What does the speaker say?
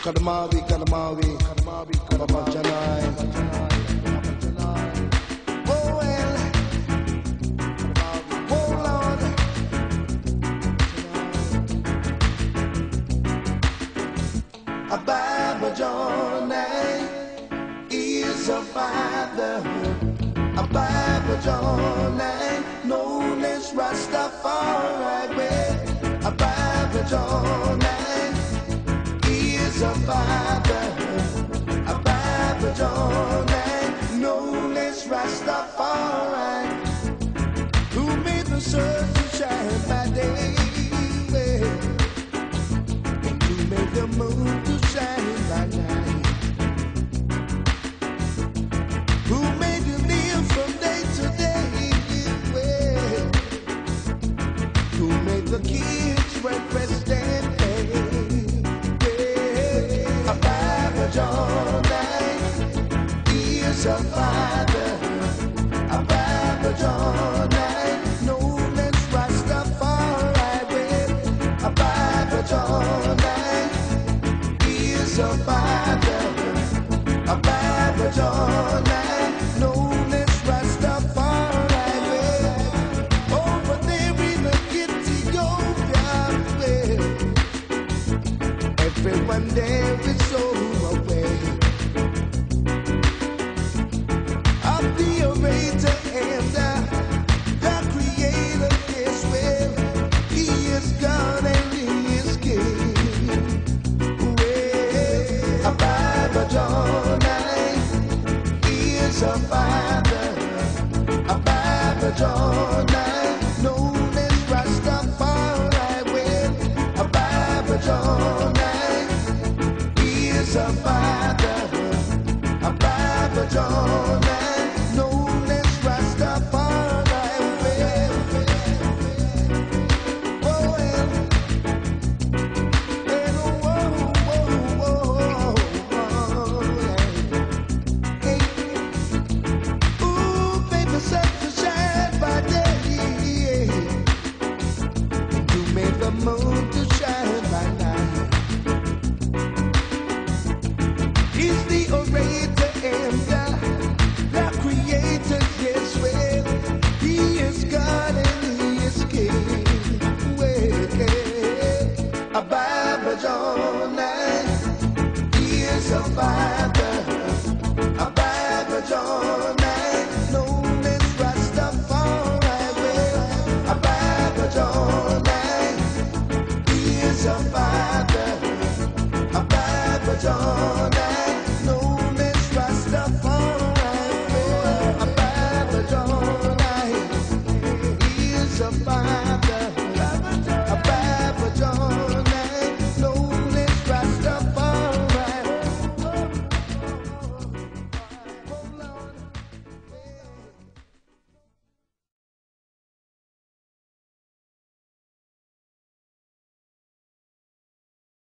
Kadamawi, Kadamawi, Kadamawi, Kadamajanai. Oh well, oh Lord, a Bible Johnny is a father. A Bible Johnny, known as Rastafari. A Bible Johnny is a father. A Bible Johnny, known as Rastafari, who made the sun to shine by day, and who made the moon to shine by night, who made you live from day to day, who made the kids breakfast and play. A Bible Johnny is a father. A Bible Johnny, known as Rastafari. A Bible Johnny is a father. A Bible Johnny, known as Rastafari. Over there in the Ethiopia, everyone there is so away of the orator and the creator. Yes, well, he is God and he is King. Well, a Bible Johnny is a father. A Bible Johnny, known as Rastafari. Well, a Bible Johnny is a father. A Bible Johnny, known as Rastafari. Well, well, and hey. Ooh, baby, set to shine by day, and you made the moon to shine by night. He's the orator and the creator, yes, well, he is God and he is King. Well, a Bible Johnny is a father. A Bible Johnny, known as Rastafari. Well, a Bible Johnny is a father.